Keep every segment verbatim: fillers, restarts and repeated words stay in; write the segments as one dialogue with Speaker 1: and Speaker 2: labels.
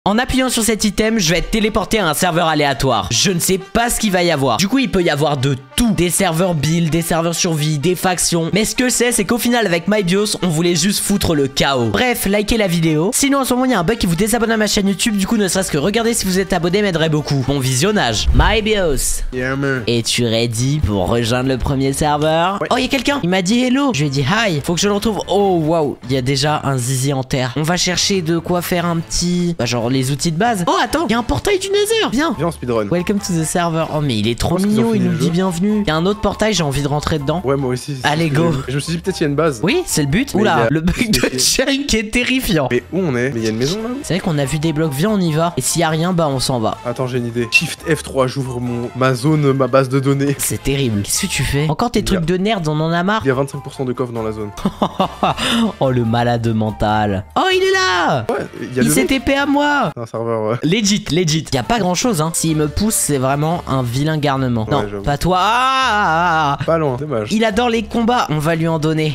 Speaker 1: En appuyant sur cet item, je vais être téléporté à un serveur aléatoire. Je ne sais pas ce qu'il va y avoir. Du coup, il peut y avoir de tout. Des serveurs build, des serveurs survie, des factions. Mais ce que c'est, c'est qu'au final, avec MyBios, on voulait juste foutre le chaos. Bref, likez la vidéo. Sinon, en ce moment, il y a un bug qui vous désabonne à ma chaîne YouTube. Du coup, ne serait-ce que regarder si vous êtes abonné m'aiderait beaucoup. Bon visionnage. MyBios.
Speaker 2: Yeah, man.
Speaker 1: Es-tu ready pour rejoindre le premier serveur?
Speaker 2: Ouais.
Speaker 1: Oh, il y a quelqu'un. Il m'a dit hello. Je lui ai dit hi. Faut que je le retrouve. Oh, waouh. Il y a déjà un zizi en terre. On va chercher de quoi faire un petit... Bah, genre les outils de base. Oh, attends. Il y a un portail du Nether. Viens.
Speaker 2: Viens en speedrun.
Speaker 1: Welcome to the server. Oh, mais il est trop
Speaker 2: Je pense qu'ils ont
Speaker 1: mignon. Il
Speaker 2: fini
Speaker 1: nous
Speaker 2: le
Speaker 1: dit
Speaker 2: jeu.
Speaker 1: bienvenue. Il y a un autre portail. J'ai envie de rentrer dedans.
Speaker 2: Ouais, moi aussi. c'est
Speaker 1: Allez,
Speaker 2: ce que
Speaker 1: go.
Speaker 2: j'ai vu. Je me suis dit peut-être qu'il y a une base.
Speaker 1: Oui, c'est le but.
Speaker 2: Mais il y
Speaker 1: Oula,
Speaker 2: a-
Speaker 1: le bug
Speaker 2: c'est
Speaker 1: de
Speaker 2: fait.
Speaker 1: Chain qui est terrifiant.
Speaker 2: Mais où on est? Mais il y a une maison là où?
Speaker 1: C'est vrai qu'on a vu des blocs. Viens, on y va. Et s'il y a rien, bah on s'en va.
Speaker 2: Attends, j'ai une idée. Shift F trois, j'ouvre mon ma zone, ma base de données.
Speaker 1: C'est terrible. Qu'est-ce que tu fais? Encore tes
Speaker 2: Il y a-
Speaker 1: trucs de nerd, on en a marre.
Speaker 2: Il y a vingt-cinq pour cent de coffre dans la zone.
Speaker 1: Oh, le malade mental. Oh, il est là.
Speaker 2: Ouais, il y a
Speaker 1: Il
Speaker 2: le
Speaker 1: s'est
Speaker 2: mec.
Speaker 1: T P à moi.
Speaker 2: C'est un serveur. Ouais.
Speaker 1: Legit, legit. Y a pas grand chose, hein. S'il me pousse, c'est vraiment un vilain garnement.
Speaker 2: Ouais,
Speaker 1: non,
Speaker 2: j'avoue.
Speaker 1: pas toi. Ah,
Speaker 2: Pas loin, dommage.
Speaker 1: il adore les combats. On va lui en donner.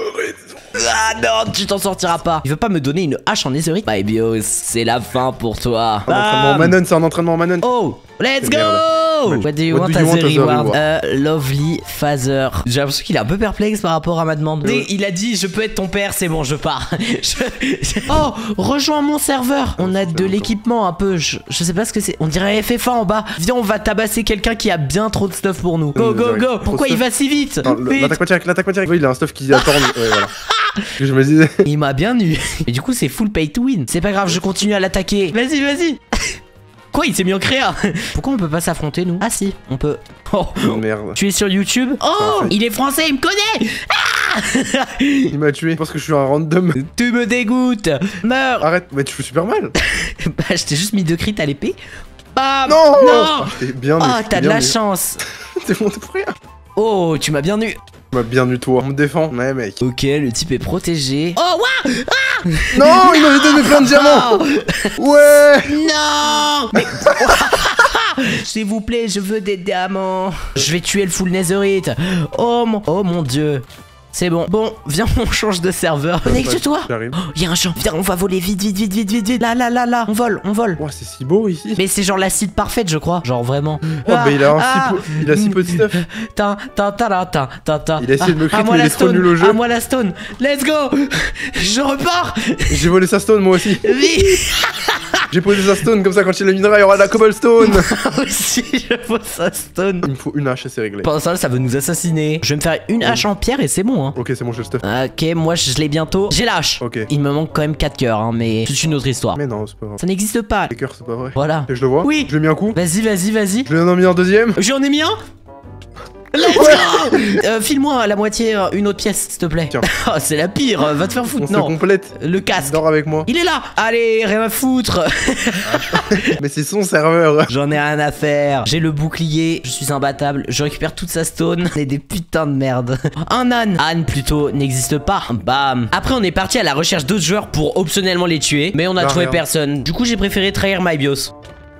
Speaker 1: Ah non, tu t'en sortiras pas. Il veut pas me donner une hache en netherite. MyBios, c'est la fin pour toi.
Speaker 2: Un entraînement en
Speaker 1: Bam.
Speaker 2: Manon, c'est un entraînement en Manon.
Speaker 1: Oh, let's go.
Speaker 2: Merde.
Speaker 1: What do you
Speaker 2: What
Speaker 1: want
Speaker 2: do
Speaker 1: as
Speaker 2: you
Speaker 1: a
Speaker 2: want as a
Speaker 1: reward?
Speaker 2: reward?
Speaker 1: Euh, lovely father. J'ai l'impression qu'il est un peu perplexe par rapport à ma demande.
Speaker 2: Oui.
Speaker 1: Il a dit je peux être ton père, c'est bon, je pars. Je- je- Oh, rejoins mon serveur. On a de l'équipement un peu. Je, je sais pas ce que c'est. On dirait F F un en bas. Viens, on va tabasser quelqu'un qui a bien trop de stuff pour nous. Go, go, go. Pourquoi il va si vite?
Speaker 2: Attends, le-
Speaker 1: Vite.
Speaker 2: L'attaque matière, l'attaque matière. Oui, il a un stuff qui attend. Ouais, voilà. Que je me disais.
Speaker 1: Il m'a bien eu. Et du coup, c'est full pay to win. C'est pas grave, je continue à l'attaquer. Vas-y, vas-y. Quoi, il s'est mis en créa? Pourquoi on peut pas s'affronter, nous? Ah si, on peut. Oh,
Speaker 2: Oh, merde.
Speaker 1: tu es sur YouTube? Oh,
Speaker 2: Parfait.
Speaker 1: il est français, il me connaît. Ah.
Speaker 2: Il m'a tué. Je pense que je suis un random.
Speaker 1: Tu me dégoûtes. Meurs.
Speaker 2: Arrête, mais tu fais super mal.
Speaker 1: Bah, je t'ai juste mis deux crits à l'épée. Bam.
Speaker 2: Non.
Speaker 1: Non.
Speaker 2: Ah, T'es bien nu.
Speaker 1: Oh,
Speaker 2: t'es
Speaker 1: t'as de
Speaker 2: bien
Speaker 1: la
Speaker 2: nu.
Speaker 1: chance.
Speaker 2: T'es monté pour rien.
Speaker 1: Oh, tu m'as bien eu.
Speaker 2: Tu m'as bien nu, toi. On me défend. Ouais, mec.
Speaker 1: Ok, le type est protégé. Oh, waouh.
Speaker 2: Non, il m'avait donné plein de diamants. Ouais.
Speaker 1: Non. Mais... S'il vous plaît, je veux des diamants. Je vais tuer le full netherite. Oh mon, oh mon dieu. C'est bon. Bon, viens, on change de serveur. Connecte-toi.
Speaker 2: J'arrive.
Speaker 1: Oh, il y a un champ. Viens, on va voler vite, vite, vite, vite, vite, vite. Là, là, là, là. On vole, on vole.
Speaker 2: Oh, c'est si beau ici.
Speaker 1: Mais c'est genre la site parfaite, je crois. Genre vraiment.
Speaker 2: Oh, bah il a, un
Speaker 1: Ah,
Speaker 2: si peu, il a si peu de stuff.
Speaker 1: Ta, ta, ta, ta, ta, ta, ta.
Speaker 2: Il a essayé de me
Speaker 1: Ah,
Speaker 2: crit,
Speaker 1: à moi
Speaker 2: mais
Speaker 1: la
Speaker 2: il est trop
Speaker 1: stone.
Speaker 2: nul au jeu.
Speaker 1: À moi la stone. Let's go. Je repars.
Speaker 2: J'ai volé sa stone, moi aussi.
Speaker 1: Vite.
Speaker 2: J'ai posé sa stone, comme ça, quand il la minera, il y aura de la cobblestone.
Speaker 1: Aussi, je veux sa stone.
Speaker 2: Il me faut une hache et c'est réglé.
Speaker 1: Pendant ça, ça veut nous assassiner. Je vais me faire une hache en pierre et c'est bon, hein.
Speaker 2: Ok, c'est bon, j'ai le stuff.
Speaker 1: Ok, moi je l'ai bientôt. J'ai lâche.
Speaker 2: Ok.
Speaker 1: Il me manque quand même quatre cœurs, hein, mais c'est une autre histoire.
Speaker 2: Mais non, c'est pas grave.
Speaker 1: Ça n'existe pas.
Speaker 2: Les cœurs, c'est pas vrai.
Speaker 1: Voilà.
Speaker 2: Et je le vois?
Speaker 1: Oui.
Speaker 2: Je lui ai mis un coup.
Speaker 1: Vas-y, vas-y, vas-y.
Speaker 2: Je lui en ai mis un deuxième.
Speaker 1: J'en ai mis un. Let's go. euh, File-moi la moitié, euh, une autre pièce, s'il te plaît.
Speaker 2: Tiens.
Speaker 1: Oh, c'est la pire. euh, Va te faire
Speaker 2: On
Speaker 1: foutre.
Speaker 2: se
Speaker 1: Non.
Speaker 2: complète.
Speaker 1: Le casque.
Speaker 2: Dors avec moi.
Speaker 1: Il est là. Allez, rien à foutre.
Speaker 2: Mais c'est son serveur.
Speaker 1: J'en ai rien à faire. J'ai le bouclier. Je suis imbattable. Je récupère toute sa stone. C'est des putains de merde. Un âne. Âne plutôt n'existe pas. Bam. Après, on est parti à la recherche d'autres joueurs pour optionnellement les tuer. Mais on a
Speaker 2: Bah,
Speaker 1: trouvé
Speaker 2: regarde.
Speaker 1: personne. Du coup, j'ai préféré trahir MyBios.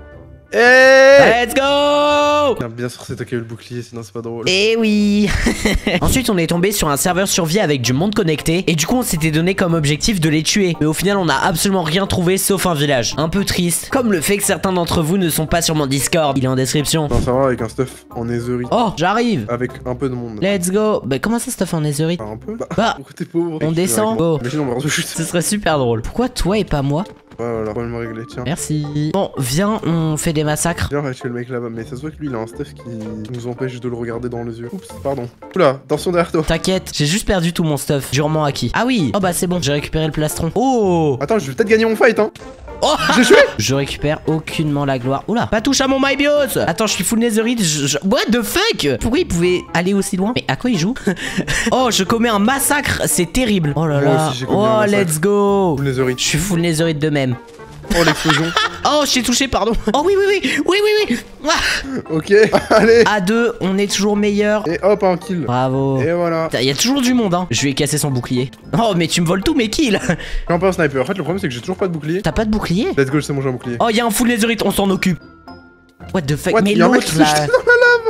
Speaker 2: Eh
Speaker 1: Let's go.
Speaker 2: Bien, bien sûr, c'est toi qui as eu le bouclier, sinon c'est pas drôle.
Speaker 1: Eh oui. Ensuite on est tombé sur un serveur survie avec du monde connecté. Et du coup on s'était donné comme objectif de les tuer. Mais au final on a absolument rien trouvé sauf un village. Un peu triste. Comme le fait que certains d'entre vous ne sont pas sur mon Discord. Il est en description.
Speaker 2: C'est un serveur avec un stuff en netherite.
Speaker 1: Oh j'arrive.
Speaker 2: Avec un peu de monde.
Speaker 1: Let's go. Bah comment ça stuff en netherite?
Speaker 2: Enfin, un peu. Bah,
Speaker 1: Bah
Speaker 2: pourquoi t'es pauvre?
Speaker 1: on descend.
Speaker 2: Oh.
Speaker 1: Go.
Speaker 2: Imagine, on va se chute.
Speaker 1: Ce serait super drôle. Pourquoi toi et pas moi?
Speaker 2: Ouais, voilà, problème réglé, tiens.
Speaker 1: Merci. Bon viens on fait des massacres.
Speaker 2: Viens, on va tuer le mec là-bas, mais ça se voit que lui il a un stuff qui nous empêche de le regarder dans les yeux. Oups, pardon. Oula, attention derrière toi.
Speaker 1: T'inquiète, j'ai juste perdu tout mon stuff. Durement acquis. Ah oui. Oh bah c'est bon, j'ai récupéré le plastron. Oh.
Speaker 2: Attends, je vais peut-être gagner mon fight, hein.
Speaker 1: Oh.
Speaker 2: J'ai joué.
Speaker 1: Je récupère aucunement la gloire. Oula, pas touche à mon MyBios. Attends, je suis full netherite. Je, je- What the fuck? Pourquoi il pouvait aller aussi loin? Mais à quoi il joue? Oh, je commets un massacre. C'est terrible. Oh là
Speaker 2: Moi
Speaker 1: là.
Speaker 2: aussi, j'ai commis
Speaker 1: Oh,
Speaker 2: un massacre.
Speaker 1: let's go.
Speaker 2: Full netherite.
Speaker 1: Je suis full netherite de même.
Speaker 2: Oh, l'explosion.
Speaker 1: Oh, je t'ai touché, pardon. Oh oui, oui, oui. Oui, oui, oui. Ah.
Speaker 2: Ok, allez.
Speaker 1: À deux, on est toujours meilleur.
Speaker 2: Et hop, un kill.
Speaker 1: Bravo.
Speaker 2: Et voilà.
Speaker 1: Il y a toujours du monde, hein. Je lui ai cassé son bouclier. Oh, mais tu me voles tous mes kills.
Speaker 2: Je suis un peu un sniper. En fait, le problème, c'est que j'ai toujours pas de bouclier.
Speaker 1: T'as pas de bouclier?
Speaker 2: Let's go, je sais manger un bouclier.
Speaker 1: Oh, il y a un full netherite, on s'en occupe. What the fuck?
Speaker 2: What?
Speaker 1: Mais
Speaker 2: Y a un mec
Speaker 1: l'autre
Speaker 2: qui s'est
Speaker 1: là.
Speaker 2: jeté dans la lave.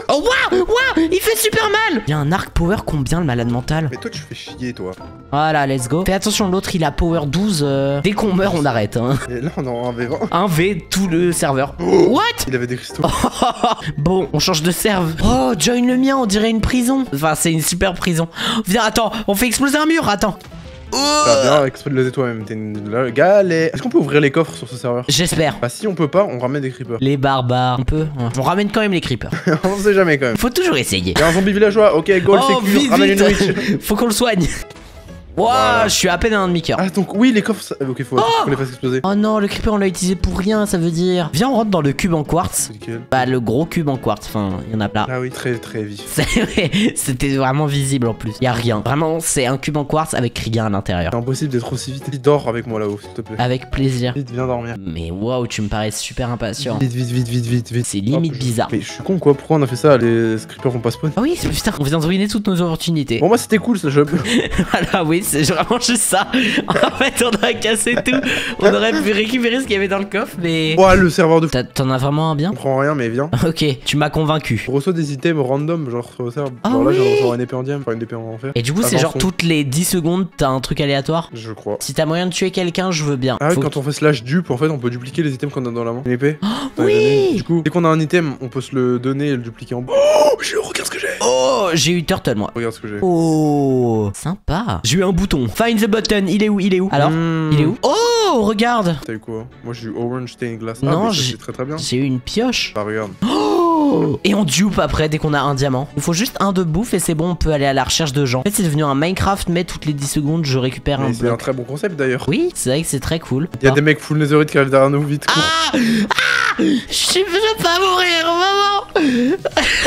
Speaker 1: Oh waouh, waouh, il fait super mal. Il y a un arc power combien le malade mental?
Speaker 2: Mais toi tu fais chier toi.
Speaker 1: Voilà, let's go. Fais attention, l'autre il a power douze. euh, Dès qu'on meurt, on arrête. Hein.
Speaker 2: Et là on est en un v vingt.
Speaker 1: un V tout le serveur.
Speaker 2: Oh,
Speaker 1: What?
Speaker 2: il avait des cristaux.
Speaker 1: Bon, on change de serve. Oh, join le mien, on dirait une prison. Enfin, c'est une super prison. Viens, attends, on fait exploser un mur, attends.
Speaker 2: T'as bien exploser toi-même, t'es une la galère. Est-ce qu'on peut ouvrir les coffres sur ce serveur?
Speaker 1: J'espère.
Speaker 2: Bah si on peut pas, on ramène des creepers.
Speaker 1: Les barbares, on peut. On ramène quand même les creepers.
Speaker 2: On sait jamais quand même.
Speaker 1: Faut toujours essayer.
Speaker 2: Y'a un zombie villageois, ok, goal,
Speaker 1: Oh,
Speaker 2: sécure,
Speaker 1: vite,
Speaker 2: ramène une witch.
Speaker 1: vite. Faut qu'on le soigne. Waouh,
Speaker 2: Voilà.
Speaker 1: je suis à peine à un demi-cœur.
Speaker 2: Ah donc oui les coffres, ça... ok faut, faut qu'on les fasse exploser.
Speaker 1: Oh non, le creeper on l'a utilisé pour rien, ça veut dire. Viens, on rentre dans le cube en quartz.
Speaker 2: C'est lequel?
Speaker 1: Bah, le gros cube en quartz, enfin, il y en a plein.
Speaker 2: Ah oui, très très vif.
Speaker 1: C'était vraiment visible en plus. Y a rien. Vraiment, c'est un cube en quartz avec rien à l'intérieur.
Speaker 2: C'est impossible d'être aussi vite. Vite, dors avec moi là-haut, s'il te plaît.
Speaker 1: Avec plaisir.
Speaker 2: Vite, viens dormir.
Speaker 1: Mais waouh, tu me parais super impatient.
Speaker 2: Vite, vite, vite, vite, vite, vite.
Speaker 1: C'est limite
Speaker 2: Hop, je-
Speaker 1: bizarre.
Speaker 2: Mais je suis con quoi, pourquoi on a fait ça? Les creepers vont pas spawn.
Speaker 1: Ah oui, c'est- putain, on vient de ruiner toutes nos opportunités.
Speaker 2: Bon, moi c'était cool ce jeu.
Speaker 1: Voilà, oui, c'est vraiment juste ça. En fait, on aurait cassé tout. On aurait pu récupérer ce qu'il y avait dans le coffre, mais.
Speaker 2: Ouah, le serveur de fou.
Speaker 1: T'as- T'en as vraiment un bien?
Speaker 2: On prend rien, mais viens.
Speaker 1: Ok, tu m'as convaincu.
Speaker 2: On reçoit des items random, genre sur le serveur.
Speaker 1: Ah
Speaker 2: Genre là,
Speaker 1: oui.
Speaker 2: j'ai recevoir une épée en diamant, enfin une épée en enfer.
Speaker 1: Et du coup, c'est
Speaker 2: Avant
Speaker 1: genre
Speaker 2: son.
Speaker 1: toutes les dix secondes, t'as un truc aléatoire?
Speaker 2: Je crois.
Speaker 1: Si t'as moyen de tuer quelqu'un, je veux bien.
Speaker 2: Ah oui,
Speaker 1: Faut
Speaker 2: quand on fait slash dupe, en fait, on peut dupliquer les items qu'on a dans la main. Une épée.
Speaker 1: oui.
Speaker 2: donner. Du coup, dès qu'on a un item, on peut se le donner et le dupliquer en bas. Oh, je regarde ce que j'ai.
Speaker 1: Oh, j'ai eu turtle moi.
Speaker 2: Regarde ce que j'ai.
Speaker 1: Oh, sympa. J'ai eu un bouton. Find the button. Il est où? Il est où? Alors,
Speaker 2: Hmm.
Speaker 1: il est où? Oh, regarde.
Speaker 2: T'as eu quoi? Moi j'ai eu orange stained glass.
Speaker 1: Non,
Speaker 2: ah, mais ça,
Speaker 1: j'ai-
Speaker 2: c'est très très bien.
Speaker 1: J'ai eu une pioche.
Speaker 2: Bah regarde.
Speaker 1: Oh. Et on dupe après dès qu'on a un diamant. Il faut juste un de bouffe et c'est bon, on peut aller à la recherche de gens. En fait, c'est devenu un Minecraft, mais toutes les dix secondes, je récupère un
Speaker 2: Mais c'est un
Speaker 1: bloc.
Speaker 2: très bon concept d'ailleurs.
Speaker 1: Oui, c'est vrai que c'est très cool.
Speaker 2: Il y a
Speaker 1: Ah.
Speaker 2: des mecs full netherite qui arrivent derrière nous, vite. cours.
Speaker 1: Ah, ah, je suis- je veux pas mourir, maman.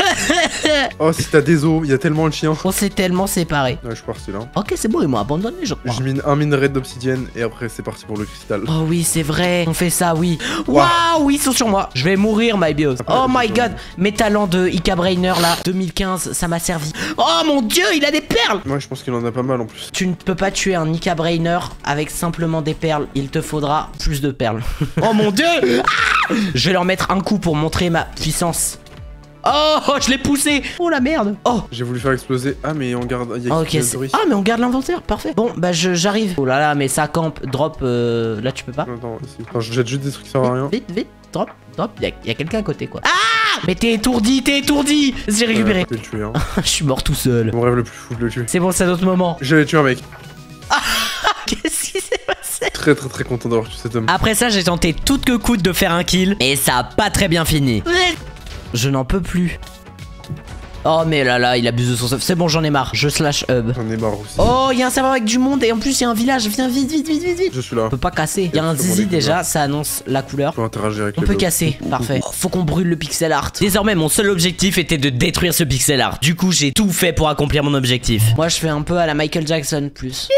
Speaker 2: Oh, si t'as des os, il y a tellement de chiens.
Speaker 1: On s'est tellement séparés.
Speaker 2: Ouais, je suis parti là.
Speaker 1: Ok, c'est bon, ils m'ont abandonné, je crois.
Speaker 2: Je mine un minerai d'obsidienne et après c'est parti pour le cristal.
Speaker 1: Oh oui, c'est vrai, on fait ça, oui.
Speaker 2: Waouh.
Speaker 1: Waouh, ils sont sur moi. Je vais mourir, my bios.
Speaker 2: Après,
Speaker 1: Oh
Speaker 2: je
Speaker 1: my
Speaker 2: suis
Speaker 1: god, mes talents de Ika Brainer là, deux mille quinze, ça m'a servi. Oh mon dieu, il a des perles.
Speaker 2: Ouais, je pense qu'il en a pas mal en plus.
Speaker 1: Tu ne peux pas tuer un Ika Brainer avec simplement des perles. Il te faudra plus de perles. Oh mon dieu. Ah, je vais leur mettre un coup pour montrer ma puissance. Oh, je l'ai poussé. Oh la merde. Oh.
Speaker 2: J'ai voulu faire exploser. Ah, mais on garde. Il y a
Speaker 1: Ok,
Speaker 2: qui
Speaker 1: c'est- ah mais on garde l'inventaire, parfait. Bon bah je- j'arrive. Oh là là, mais ça campe, drop, euh, là tu peux pas.
Speaker 2: Attends, ici. Attends, je jette juste des trucs qui servent à rien.
Speaker 1: Vite, vite, drop, drop, y'a y a quelqu'un à côté quoi. Ah, mais t'es étourdi, t'es étourdi. J'ai récupéré.
Speaker 2: Euh, je vais le tuer, hein.
Speaker 1: Je suis mort tout seul.
Speaker 2: Mon rêve le plus fou de le tuer.
Speaker 1: C'est bon, c'est un autre moment.
Speaker 2: J'allais tuer un mec.
Speaker 1: Qu'est-ce qui s'est passé?
Speaker 2: Très très très content d'avoir tué cet homme.
Speaker 1: Après ça, j'ai tenté toute que coûte de faire un kill, mais ça a pas très bien fini. Je n'en peux plus. Oh mais là là, il abuse de son stuff. C'est bon, j'en ai marre. Je slash hub.
Speaker 2: J'en ai marre aussi.
Speaker 1: Oh, il y a un serveur avec du monde et en plus il y a un village. Viens vite, vite, vite, vite, vite.
Speaker 2: Je suis là.
Speaker 1: On peut pas casser. Il y a un
Speaker 2: Je peux
Speaker 1: zizi
Speaker 2: prendre les
Speaker 1: déjà, ça annonce la couleur.
Speaker 2: Je peux interagir avec
Speaker 1: On
Speaker 2: les
Speaker 1: peut
Speaker 2: blocs.
Speaker 1: casser, parfait. Oh, faut qu'on brûle le pixel art. Désormais, mon seul objectif était de détruire ce pixel art. Du coup, j'ai tout fait pour accomplir mon objectif. Moi, je fais un peu à la Michael Jackson plus.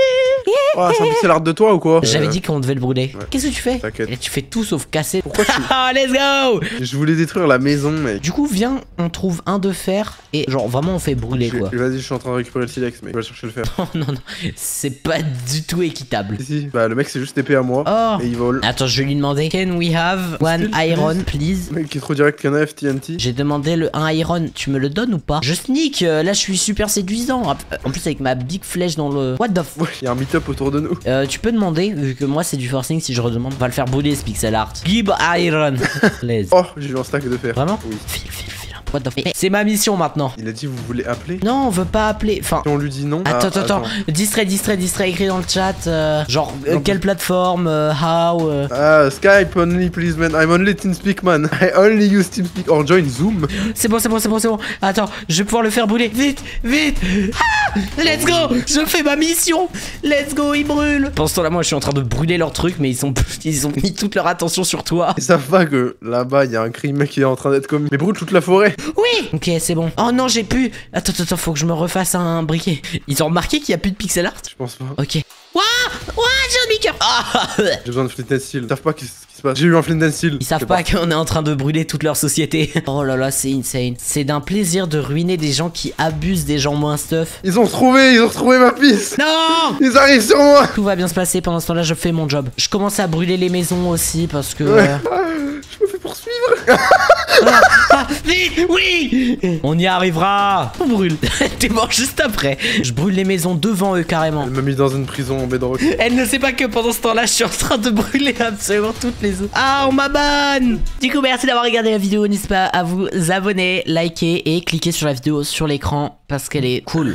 Speaker 2: Oh, c'est un pixel art de toi ou quoi?
Speaker 1: J'avais
Speaker 2: Euh,
Speaker 1: dit qu'on devait le brûler.
Speaker 2: ouais.
Speaker 1: Qu'est-ce que tu fais?
Speaker 2: T'inquiète.
Speaker 1: Et là, tu fais tout sauf casser.
Speaker 2: Pourquoi tu.
Speaker 1: Ah, let's go!
Speaker 2: Je voulais détruire la maison, mec.
Speaker 1: Du coup, viens, on trouve un de fer et genre vraiment on fait brûler quoi.
Speaker 2: Vas-y, je suis en train de récupérer le silex, mec. Je vais chercher le fer.
Speaker 1: Oh non, non, c'est pas du tout équitable.
Speaker 2: Si, si. Bah, le mec, c'est juste épée à moi.
Speaker 1: Oh!
Speaker 2: Et il vole.
Speaker 1: Attends, je vais lui demander. Can we have one
Speaker 2: Still,
Speaker 1: iron, please?
Speaker 2: Le mec qui est trop direct qu'un F T N T.
Speaker 1: J'ai demandé le un iron, tu me le donnes ou pas? Je sneak, euh, là je suis super séduisant. En plus avec ma big flèche dans le... What the f...
Speaker 2: Ouais, il y a un meet-up autour de nous.
Speaker 1: Euh, tu peux demander, vu que moi c'est du forcing, si je redemande, on va le faire brûler ce pixel art. Give iron. Please.
Speaker 2: Oh, j'ai vu un stack de fer.
Speaker 1: Vraiment?
Speaker 2: Oui.
Speaker 1: File, file, file. What the f... C'est ma mission maintenant.
Speaker 2: Il a dit, vous voulez appeler?
Speaker 1: Non, on veut pas appeler. Enfin...
Speaker 2: Si on lui dit non.
Speaker 1: Attends,
Speaker 2: ah,
Speaker 1: attends, attends. Distrait, distrait, distrait, écrit dans le chat. euh, genre, euh,
Speaker 2: Non,
Speaker 1: quelle plateforme, euh, how. euh.
Speaker 2: Ah, Skype only, please, man. I'm only TeamSpeak, man. I only use TeamSpeak or join Zoom.
Speaker 1: C'est bon, c'est bon, c'est bon, c'est bon. Attends, je vais pouvoir le faire brûler. Vite, vite. Ah, let's go. Je fais ma mission. Let's go, ils brûlent. Pendant ce temps-là, moi, je suis en train de brûler leur truc, mais ils, sont, ils ont mis toute leur attention sur toi.
Speaker 2: Ils savent pas que là-bas, il y a un crime qui est en train d'être commis. Mais brûle toute la forêt.
Speaker 1: Oui. Ok, c'est bon. Oh non, j'ai plus. Attends, attends, attends, faut que je me refasse un briquet. Ils ont remarqué qu'il y a plus de pixel art?
Speaker 2: Je pense pas.
Speaker 1: Ok. Ouah, ouah, j'ai un demi-cœur. Ah.
Speaker 2: J'ai besoin de flint and steel. Ils savent pas qu'est-ce qui se passe. J'ai eu un flint and steel.
Speaker 1: Ils savent
Speaker 2: C'est
Speaker 1: pas
Speaker 2: parti.
Speaker 1: qu'on est en train de brûler toute leur société. Oh là là, c'est insane. C'est d'un plaisir de ruiner des gens qui abusent des gens moins stuff.
Speaker 2: Ils ont retrouvé, ils ont retrouvé ma piste.
Speaker 1: Non!
Speaker 2: Ils arrivent sur moi.
Speaker 1: Tout va bien se passer pendant ce temps-là, je fais mon job. Je commence à brûler les maisons aussi parce que...
Speaker 2: Ouais.
Speaker 1: euh,
Speaker 2: Je Je me fais poursuivre.
Speaker 1: Ah, ah, vite, oui. On y arrivera. On brûle. T'es mort juste après. Je brûle les maisons devant eux carrément.
Speaker 2: Elle m'a mis dans une prison en bedrock.
Speaker 1: Elle ne sait pas que pendant ce temps-là, je suis en train de brûler absolument toutes les autres. Ah, on m'abonne. Du coup, merci d'avoir regardé la vidéo. N'hésitez pas à vous abonner, liker et cliquer sur la vidéo sur l'écran parce qu'elle est cool.